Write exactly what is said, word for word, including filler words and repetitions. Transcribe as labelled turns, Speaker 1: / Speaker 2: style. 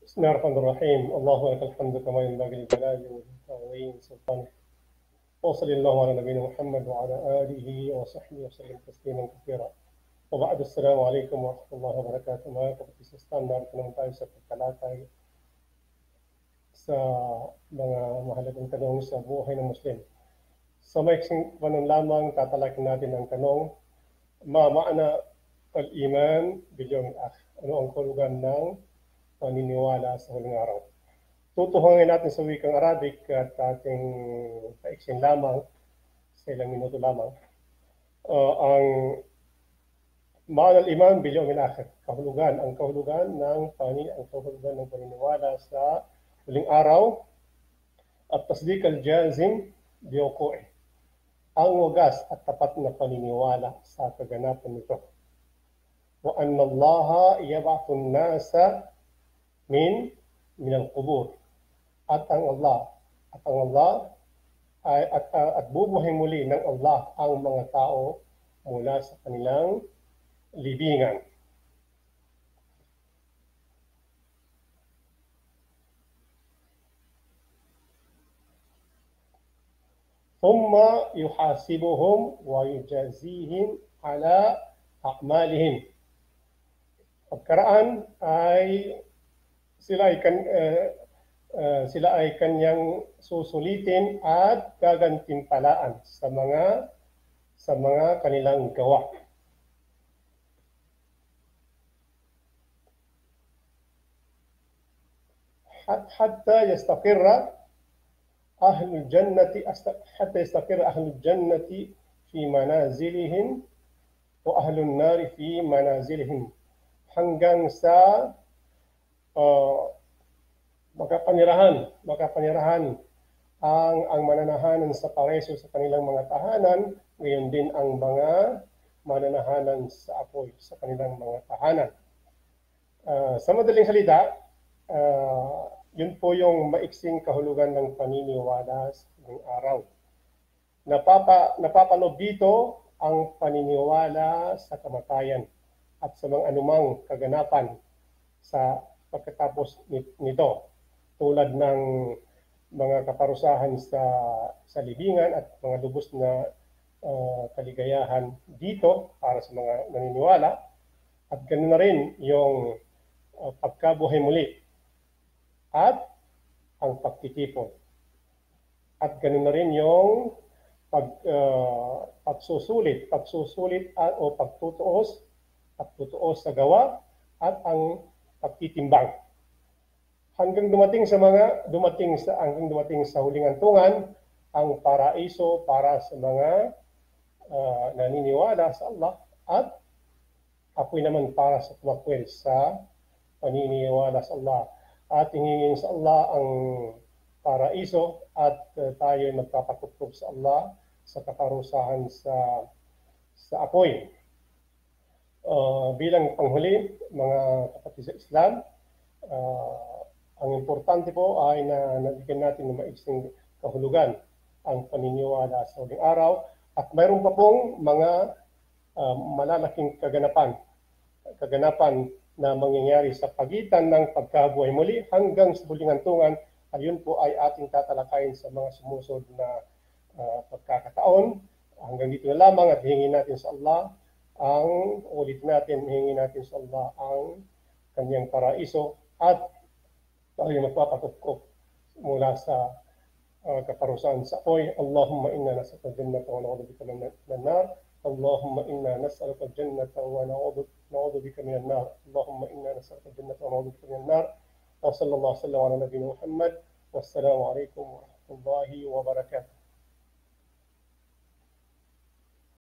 Speaker 1: بسم الله الرحمن الرحيم. اللهم لك الحمد كما ينبغي لجلال وجهك وعظيم سلطانك. وصلى الله على نبينا محمد وعلى آله وصحبه وسلم تسليما كثيرا. وبعد السلام عليكم ورحمة الله وبركاته. Mga kapatid sa Islam, narito naman tayo sa pagtalakay sa mga mahalagang tanong sa buhay ng Muslim. Sa maiksing panon lamang, tatalakin natin ang tanong, ma maana al-iman bil-yawm al-akhir. Ano ang kahulugan ng paniniwala sa huling araw? Tutuhangin natin sa wikang Arabic at ating paiksin lamang sa ilang minuto lamang. Uh, ang ma'ana al-iman bil-yawm al-akhir, kahulugan, ang kahulugan ng pani ang kahulugan ng paniniwala sa huling araw at tasdik al-jazim biwuqu'i, ang wagas at tapat na paniniwala sa kaganapan nito. Wa anna Allah yab'athu an-nasa min min al-qubur, at ang Allah at ang Allah ay at, at, at bubuhay muli ng Allah ang mga tao mula sa kanilang libingan. Thumma yuhasibuhum wa yujazihim ala a'malihim. Pagkaraan ay sila ay kan, uh, uh, sila ay kanyang susulitin at gagantimpalaan sa mga sa mga kanilang gawa. Hatta yastaqirra ahlul jannati hatta yastaqirra ahlul jannati fi manazilihim wa ahlun nari fi manazilihim, hanggang sa uh, makapanirahan makapanirahan ang ang mananahanan sa pareso sa kanilang mga tahanan, ngayon din ang mga mananahanan sa apoy sa kanilang mga tahanan. Uh, sa madaling salita, uh, yun po yung maiksing kahulugan ng paniniwala sa huling araw. Napapa, napapanood dito ang paniniwala sa kamatayan at sa mga anumang kaganapan sa pagkatapos nito, tulad ng mga kaparusahan sa, sa libingan at mga lubos na uh, kaligayahan dito para sa mga naniniwala, at ganoon na rin yung uh, pagkabuhay muli at ang pagtitipon. At ganoon na rin yung pag, uh, pagsusulit, pagsusulit at, o pagtutuos, pagtutuos sa gawa at ang pagtitimbang. Hanggang dumating sa mga dumating sa hanggang dumating sa huling antungan, ang paraiso para sa mga uh, naniniwala sa Allah, at apoy naman para sa tumakwil sa paniniwala sa Allah. At hingingin sa Allah ang paraiso at uh, tayo ay magpapakupkop sa Allah sa kaparusahan sa sa apoy. Uh, bilang panghuli, mga kapatid sa Islam, uh, ang importante po ay na nabigyan natin ng maiksing kahulugan ang paniniwala sa huling araw, at mayroon pa pong mga uh, malalaking kaganapan kaganapan na mangyayari sa pagitan ng pagkabuhay muli hanggang sa huling hantungan. Ayun po ay ating tatalakayin sa mga sumusunod na uh, pagkakataon. Hanggang dito na lamang, at hingin natin sa Allah ang ulit natin, hingin natin sa Allah ang kanyang paraiso, at tayo magpapakupkop mula sa uh, kaparusahan sa apoy. Allahumma inna nas'aluka al-jannata wa na'udhu bika min an-nar. Allahumma inna nas'aluka al-jannata wa na'udhu na'udhu bika min an-nar. Allahumma inna nas'aluka al-jannata wa na'udhu bika min an-nar. Wa sallallahu alaihi wa sallam ala nabiyyina Muhammad. Wassalamu alaikum wa rahmatullahi wa barakatuh.